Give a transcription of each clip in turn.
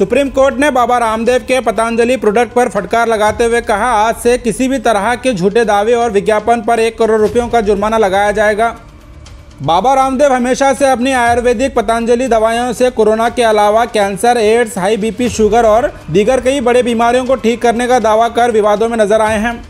Supreme court ने बाबा रामदेव के Patanjali product पर फटकार लगाते हुए कहा, आज से किसी भी तरह के झूठे दावे और विज्ञापन पर 1 करोड़ रुपयों का जुर्माना लगाया जाएगा। बाबा रामदेव हमेशा से अपनी आयुर्वेदिक पतंजलि दवाइयों से कोरोना के अलावा cancer, AIDS, high BP, sugar और दीगर कई बड़ी बीमारियों को ठीक करने का दावा कर विवादों में नजर आए हैं।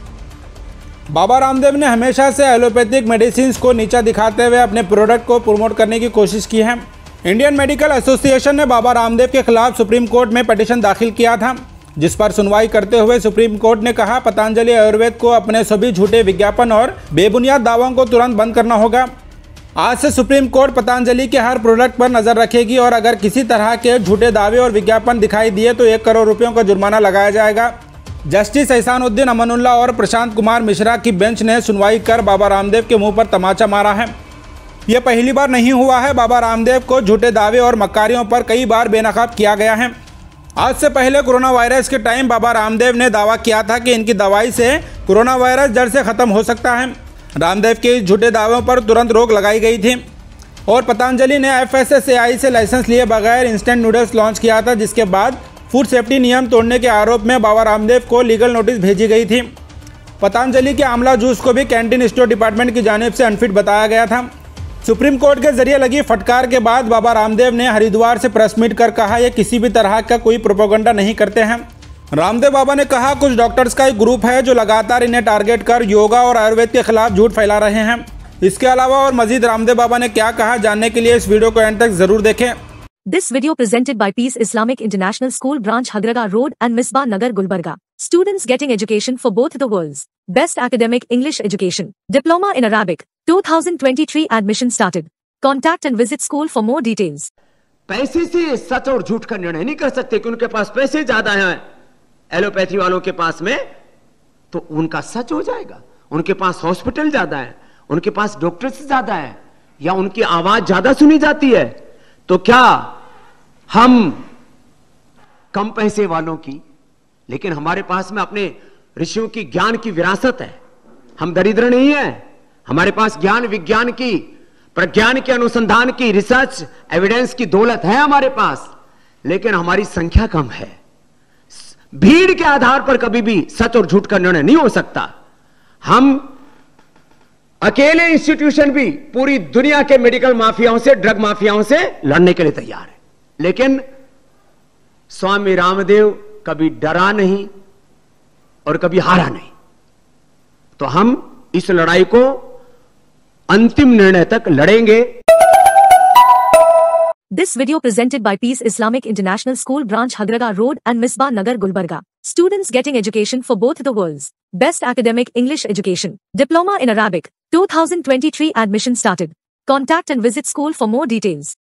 बाबा रामदेव ने हमेशा से एलोपैथिक मेडिसिन को नीचा दिखाते हुए अपने प्रोडक्ट को प्रमोट करने की कोशिश की है। इंडियन मेडिकल एसोसिएशन ने बाबा रामदेव के खिलाफ सुप्रीम कोर्ट में पिटीशन दाखिल किया था, जिस पर सुनवाई करते हुए सुप्रीम कोर्ट ने कहा, पतंजलि आयुर्वेद को अपने सभी झूठे विज्ञापन और बेबुनियाद दावों को तुरंत बंद करना होगा। आज से सुप्रीम कोर्ट पतंजलि के हर प्रोडक्ट पर नजर रखेगी और अगर किसी तरह के झूठे दावे और विज्ञापन दिखाई दिए तो 1 करोड़ रुपयों का जुर्माना लगाया जाएगा। जस्टिस एहसानुद्दीन अमानुल्लाह और प्रशांत कुमार मिश्रा की बेंच ने सुनवाई कर बाबा रामदेव के मुंह पर तमाचा मारा है। यह पहली बार नहीं हुआ है। बाबा रामदेव को झूठे दावे और मक्कारियों पर कई बार बेनकाब किया गया है। आज से पहले कोरोना वायरस के टाइम बाबा रामदेव ने दावा किया था कि इनकी दवाई से कोरोना वायरस जड़ से खत्म हो सकता है। रामदेव के इस झूठे दावों पर तुरंत रोक लगाई गई थी और पतंजलि ने FSSAI से लाइसेंस लिए बगैर इंस्टेंट नूडल्स लॉन्च किया था, जिसके बाद फूड सेफ्टी नियम तोड़ने के आरोप में बाबा रामदेव को लीगल नोटिस भेजी गई थी। पतंजलि के आंवला जूस को भी कैंटीन स्टोर डिपार्टमेंट की जानिब से अनफिट बताया गया था। सुप्रीम कोर्ट के जरिए लगी फटकार के बाद बाबा रामदेव ने हरिद्वार से प्रेस मीट कर कहा, यह किसी भी तरह का कोई प्रोपेगेंडा नहीं करते हैं। रामदेव बाबा ने कहा, कुछ डॉक्टर्स का एक ग्रुप है जो लगातार इन्हें टारगेट कर योगा और आयुर्वेद के खिलाफ झूठ फैला रहे हैं। इसके अलावा और मजीद रामदेव बाबा ने क्या कहा, जानने के लिए इस वीडियो को एंड तक जरूर देखें। This video presented by Peace Islamic International School Branch Hagraga Road and Misbah Nagar Gulbarga. Students getting education for both the worlds. Best academic English education. Diploma in Arabic. 2023 admission started. Contact and visit school for more details. पैसे से सच और झूठ का निर्णय नहीं कर सकते कि उनके पास पैसे ज्यादा हैं एलोपैथी वालों के पास में, तो उनका सच हो जाएगा। उनके पास हॉस्पिटल ज्यादा है, उनके पास डॉक्टर्स ज्यादा है, या उनकी आवाज ज्यादा सुनी जाती है, तो क्या हम कम पैसे वालों की, लेकिन हमारे पास में अपने ऋषियों की ज्ञान की विरासत है। हम दरिद्र नहीं है, हमारे पास ज्ञान विज्ञान की, प्रज्ञान के अनुसंधान की, रिसर्च एविडेंस की दौलत है हमारे पास, लेकिन हमारी संख्या कम है। भीड़ के आधार पर कभी भी सच और झूठ का निर्णय नहीं हो सकता। हम अकेले इंस्टीट्यूशन भी पूरी दुनिया के मेडिकल माफियाओं से, ड्रग माफियाओं से लड़ने के लिए तैयार है, लेकिन स्वामी रामदेव कभी डरा नहीं और कभी हारा नहीं। तो हम इस लड़ाई को अंतिम निर्णय तक लड़ेंगे। This video presented by Peace Islamic International School Branch Hagraga Road and Misbah Nagar Gulbarga. Students getting education for both the worlds. Best academic English education. Diploma in Arabic. 2023 admission started. Contact and visit school for more details.